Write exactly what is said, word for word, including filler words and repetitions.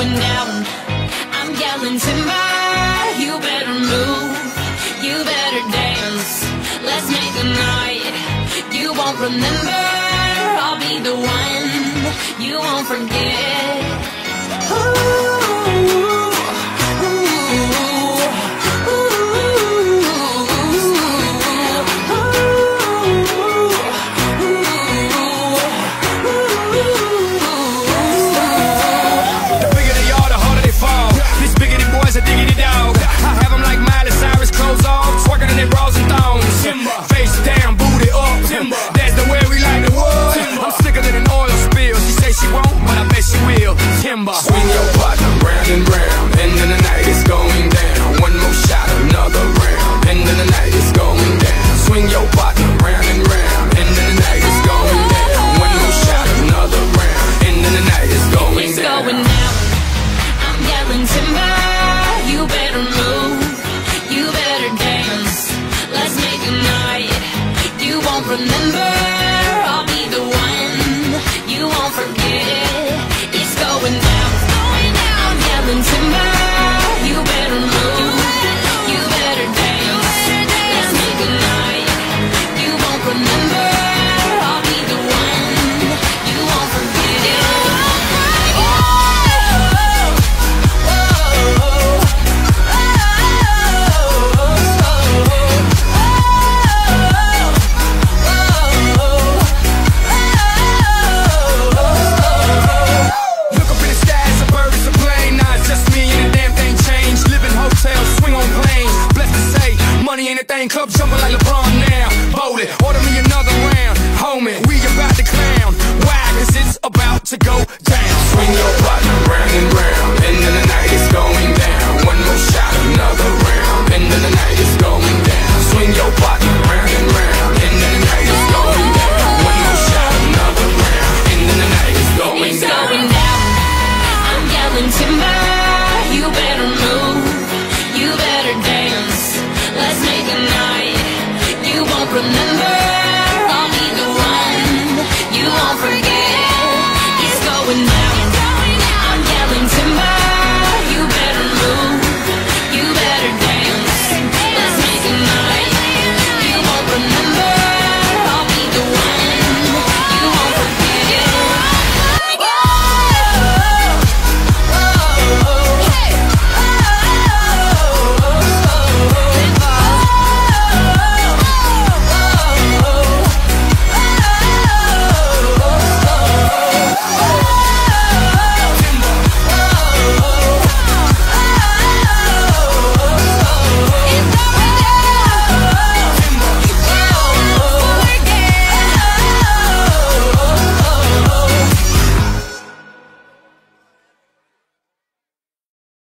going down. I'm yelling timber, you better move, you better dance. Let's make a night you won't remember. I'll be the one you won't forget. Ooh. Swing your partner round and round, end of the night is going down. One more shot, another round, end of the night is going down. Swing your partner round and round, end of the night is going down. One more shot, another round, end of the night is going it's down. Going down. I'm yelling timber, you better move, you better dance. Let's make a night you won't remember. I'll be the one you won't forget. It's going down. I'm yelling timber, you better move, you better dance. Let's make a night you won't remember. I'll be the one you won't forget. Anything, club jumping like LeBron now. Bowling, order me another round. Homie, we about to clown. Why? Cause it's about to go down. Swing your partner round and round, end of the night is going down. One more shot, another round, end of the night is going down. Swing your partner